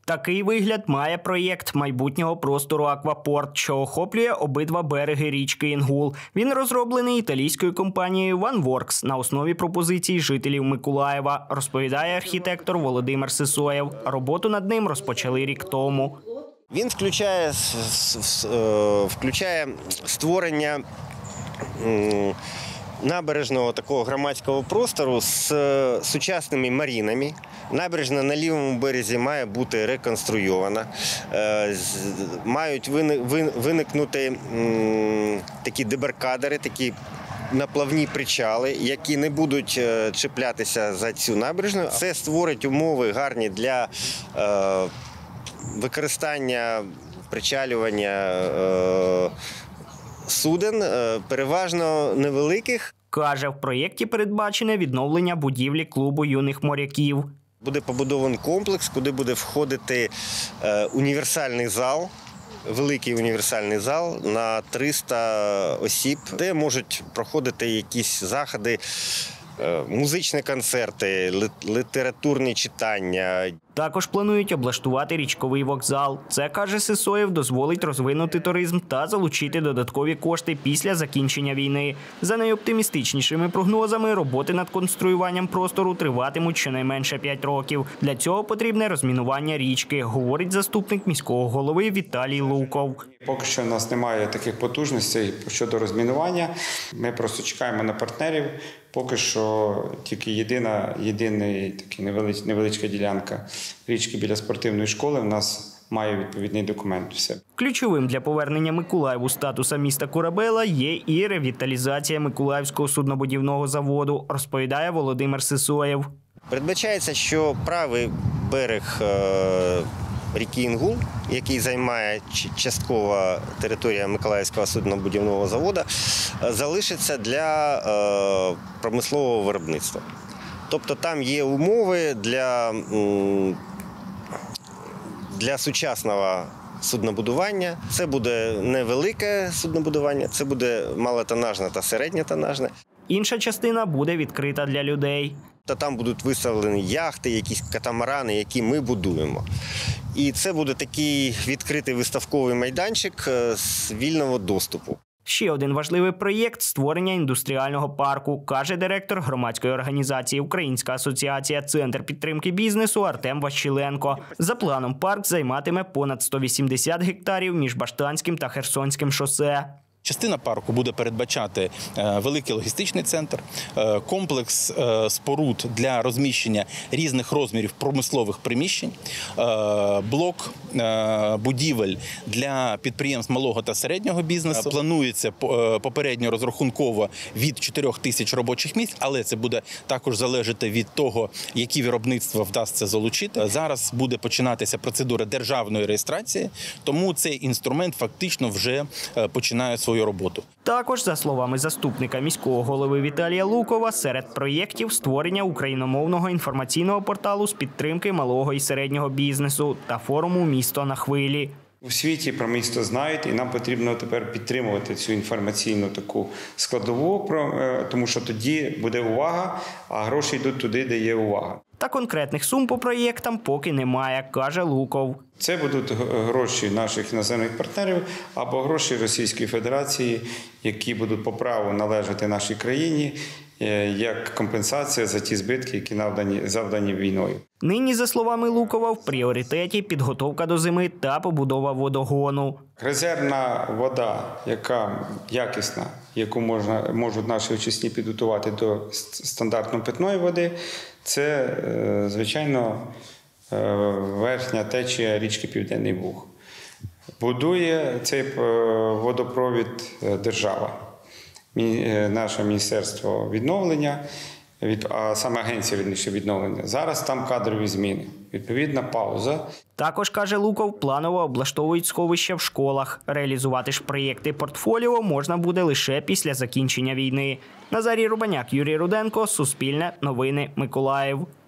Такий вигляд має проєкт майбутнього простору «Аквапорт», що охоплює обидва береги річки Інгул. Він розроблений італійською компанією OneWorks на основі пропозицій жителів Миколаєва, розповідає архітектор Володимир Сисоєв. Роботу над ним розпочали рік тому. Він включає створення набережного такого громадського простору з сучасними марінами. Набережна на лівому березі має бути реконструйована. Мають виникнути такі дебаркадери, такі наплавні причали, які не будуть чіплятися за цю набережну. Це створить умови гарні для використання, причалювання суден, переважно невеликих. Каже, в проєкті передбачене відновлення будівлі клубу юних моряків. Буде побудований комплекс, куди буде входити універсальний зал, великий універсальний зал на 300 осіб, де можуть проходити якісь заходи, музичні концерти, літературні читання. Також планують облаштувати річковий вокзал. Це, каже Сисоєв, дозволить розвинути туризм та залучити додаткові кошти після закінчення війни. За найоптимістичнішими прогнозами, роботи над конструюванням простору триватимуть щонайменше 5 років. Для цього потрібне розмінування річки, говорить заступник міського голови Віталій Луков. Поки що в нас немає таких потужностей щодо розмінування. Ми просто чекаємо на партнерів. Поки що тільки єдина невеличка ділянка річки біля спортивної школи в нас має відповідний документ. Все. Ключовим для повернення Миколаєву статуса міста корабела є і ревіталізація Миколаївського суднобудівного заводу, розповідає Володимир Сисоєв. Передбачається, що правий берег ріки Інгул, який займає часткова територія Миколаївського суднобудівного заводу, залишиться для промислового виробництва. Тобто там є умови для сучасного суднобудування. Це буде невелике суднобудування, це буде малотонажне та середньотонажне. Інша частина буде відкрита для людей. Там будуть виставлені яхти, якісь катамарани, які ми будуємо. І це буде такий відкритий виставковий майданчик з вільного доступу. Ще один важливий проєкт – створення індустріального парку, каже директор громадської організації «Українська асоціація. Центр підтримки бізнесу» Артем Ващиленко. За планом, парк займатиме понад 180 гектарів між Баштанським та Херсонським шосе. Частина парку буде передбачати великий логістичний центр, комплекс споруд для розміщення різних розмірів промислових приміщень, блок будівель для підприємств малого та середнього бізнесу. Планується попередньо розрахунково від 4 тисяч робочих місць, але це буде також залежати від того, які виробництва вдасться залучити. Зараз буде починатися процедура державної реєстрації, тому цей інструмент фактично вже починає свою роботу. Також, за словами заступника міського голови Віталія Лукова, серед проєктів створення україномовного інформаційного порталу з підтримки малого і середнього бізнесу та форуму «Місто на хвилі». У світі про місто знають, і нам потрібно тепер підтримувати цю інформаційну таку складову, тому що тоді буде увага, а гроші йдуть туди, де є увага. Та конкретних сум по проєктам поки немає, каже Луков. Це будуть гроші наших іноземних партнерів або гроші Російської Федерації, які будуть по праву належати нашій країні, як компенсація за ті збитки, які завдані війною. Нині, за словами Лукова, в пріоритеті підготовка до зими та побудова водогону. Резервна вода, яка якісна, яку можуть наші очисні підготувати до стандартної питної води, це, звичайно, верхня течія річки Південний Буг. Будує цей водопровід держава. Наше Міністерство відновлення, а саме Агенція відновлення. Зараз там кадрові зміни. Відповідна пауза. Також, каже Луков, планово облаштовують сховища в школах. Реалізувати ж проєкти портфоліо можна буде лише після закінчення війни. Назарій Рубаняк, Юрій Руденко, Суспільне, Новини, Миколаїв.